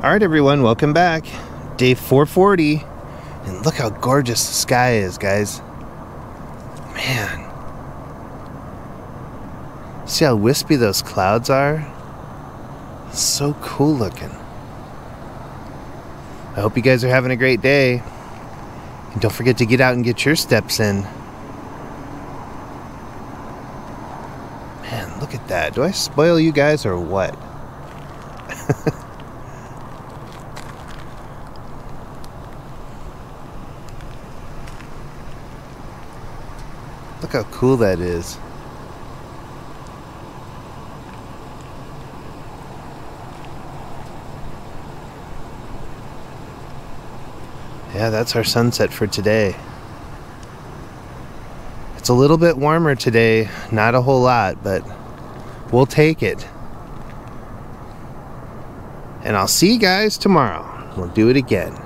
Alright everyone, welcome back. Day 440. And look how gorgeous the sky is, guys. Man. See how wispy those clouds are? So cool looking. I hope you guys are having a great day. And don't forget to get out and get your steps in. Man, look at that. Do I spoil you guys or what? Look how cool that is. Yeah, that's our sunset for today. It's a little bit warmer today, not a whole lot, but we'll take it. And I'll see you guys tomorrow. We'll do it again.